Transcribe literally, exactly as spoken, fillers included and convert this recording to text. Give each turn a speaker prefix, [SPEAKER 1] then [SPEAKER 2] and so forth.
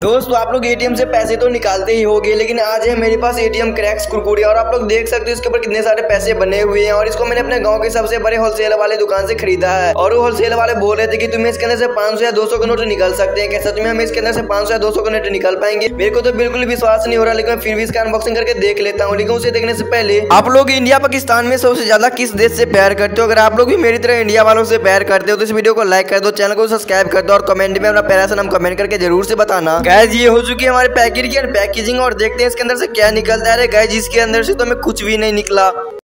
[SPEAKER 1] दोस्तों आप लोग एटीएम से पैसे तो निकालते ही होगे, लेकिन आज है मेरे पास एटीएम क्रैक्स कुरकुरे और आप लोग देख सकते हो इसके ऊपर कितने सारे पैसे बने हुए हैं। और इसको मैंने अपने गांव के सबसे बड़े होलसेल वाले दुकान से खरीदा है और वो होलसेल वाले बोल रहे थे कि तुम्हें इसके अंदर से पाँच सौ या दो सौ का नोट निकाल सकते हैं। कैसा तुम्हें हम इसके अंदर से पाँच सौ या दो सौ का नोट निकाल पाएंगे? मेरे को तो बिल्कुल विश्वास नहीं हो रहा, लेकिन फिर भी इसका अनबॉक्सिंग करके देख लेता हूँ। लेकिन उसे देखने से पहले आप लोग इंडिया पाकिस्तान में सबसे ज्यादा किस देश से प्यार करते हो? अगर आप लोग भी मेरी तरह इंडिया वालों से प्यार करते हो तो इस वीडियो को लाइक कर दो, चैनल को सब्सक्राइब कर दो और कमेंट में अपना प्यारा सा नाम कमेंट करके जरूर से बताना। गाइस ये हो चुकी है हमारे पैकेट की पैकेजिंग और देखते हैं इसके अंदर से क्या निकलता है। गाइस इसके अंदर से तो हमें कुछ भी नहीं निकला।